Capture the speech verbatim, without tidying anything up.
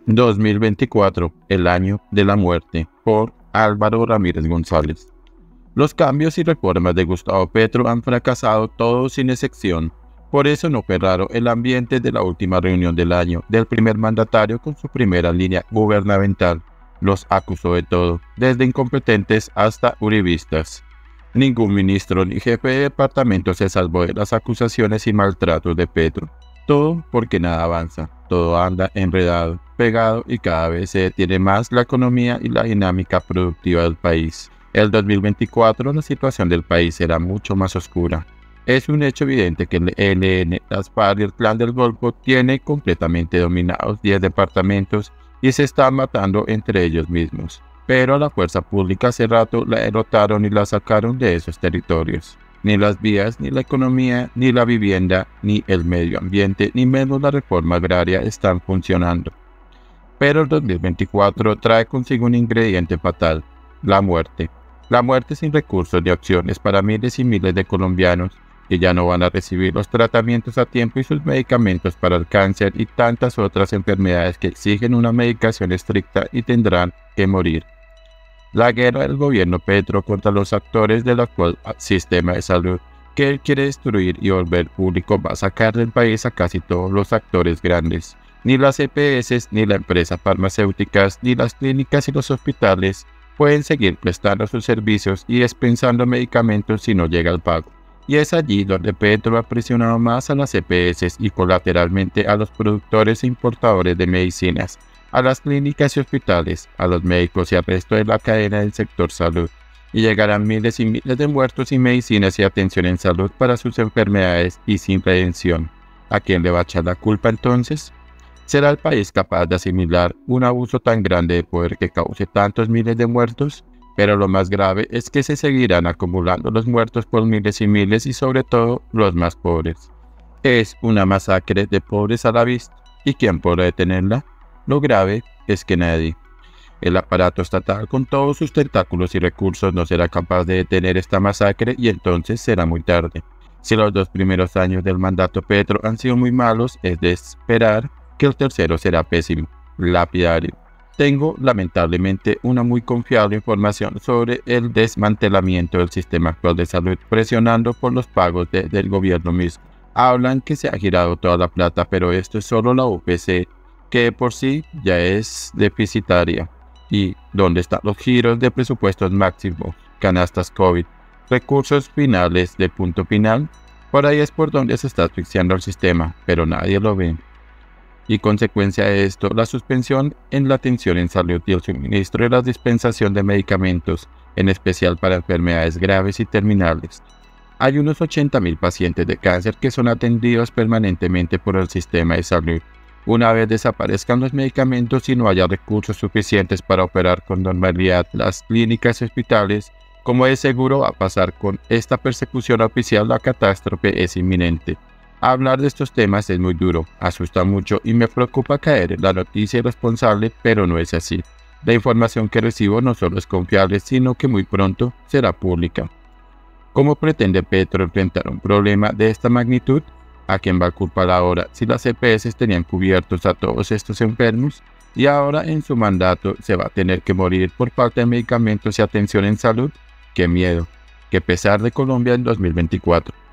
dos mil veinticuatro, el año de la muerte, por Álvaro Ramírez González. Los cambios y reformas de Gustavo Petro han fracasado todos sin excepción. Por eso no fue raro el ambiente de la última reunión del año del primer mandatario con su primera línea gubernamental. Los acusó de todo, desde incompetentes hasta uribistas. Ningún ministro ni jefe de departamento se salvó de las acusaciones y maltratos de Petro. Todo porque nada avanza, todo anda enredado, pegado y cada vez se detiene más la economía y la dinámica productiva del país. El dos mil veinticuatro la situación del país será mucho más oscura. Es un hecho evidente que el E L N, las FARC y el Clan del Golfo tienen completamente dominados diez departamentos y se están matando entre ellos mismos. Pero a la fuerza pública hace rato la derrotaron y la sacaron de esos territorios. Ni las vías, ni la economía, ni la vivienda, ni el medio ambiente, ni menos la reforma agraria están funcionando. Pero el dos mil veinticuatro trae consigo un ingrediente fatal: la muerte. La muerte sin recursos ni opciones para miles y miles de colombianos que ya no van a recibir los tratamientos a tiempo y sus medicamentos para el cáncer y tantas otras enfermedades que exigen una medicación estricta y tendrán que morir. La guerra del gobierno Petro contra los actores del actual sistema de salud que él quiere destruir y volver público va a sacar del país a casi todos los actores grandes. Ni las E P S, ni las empresas farmacéuticas, ni las clínicas y los hospitales pueden seguir prestando sus servicios y dispensando medicamentos si no llega el pago. Y es allí donde Petro ha presionado más a las E P S y colateralmente a los productores e importadores de medicinas, a las clínicas y hospitales, a los médicos y al resto de la cadena del sector salud, y llegarán miles y miles de muertos sin medicinas y atención en salud para sus enfermedades y sin redención. ¿A quién le va a echar la culpa entonces? ¿Será el país capaz de asimilar un abuso tan grande de poder que cause tantos miles de muertos? Pero lo más grave es que se seguirán acumulando los muertos por miles y miles y sobre todo los más pobres. Es una masacre de pobres a la vista. ¿Y quién podrá detenerla? Lo grave es que nadie. El aparato estatal con todos sus tentáculos y recursos no será capaz de detener esta masacre y entonces será muy tarde. Si los dos primeros años del mandato Petro han sido muy malos, es de esperar que el tercero será pésimo, lapidario. Tengo lamentablemente una muy confiable información sobre el desmantelamiento del sistema actual de salud, presionando por los pagos de, del gobierno mismo. Hablan que se ha girado toda la plata, pero esto es solo la U P C, que de por sí ya es deficitaria. ¿Y dónde están los giros de presupuestos máximos, canastas COVID, recursos finales de punto final? Por ahí es por donde se está asfixiando el sistema, pero nadie lo ve. Y consecuencia de esto, la suspensión en la atención en salud y el suministro y la dispensación de medicamentos, en especial para enfermedades graves y terminales. Hay unos ochenta mil pacientes de cáncer que son atendidos permanentemente por el sistema de salud. Una vez desaparezcan los medicamentos y no haya recursos suficientes para operar con normalidad las clínicas y hospitales, como es seguro va a pasar con esta persecución oficial, la catástrofe es inminente. Hablar de estos temas es muy duro, asusta mucho y me preocupa caer en la noticia irresponsable, pero no es así. La información que recibo no solo es confiable, sino que muy pronto será pública. ¿Cómo pretende Petro enfrentar un problema de esta magnitud? ¿A quién va a culpar ahora si las E P S tenían cubiertos a todos estos enfermos? Y ahora en su mandato se va a tener que morir por falta de medicamentos y atención en salud. ¡Qué miedo! ¡Qué pesar de Colombia en dos mil veinticuatro!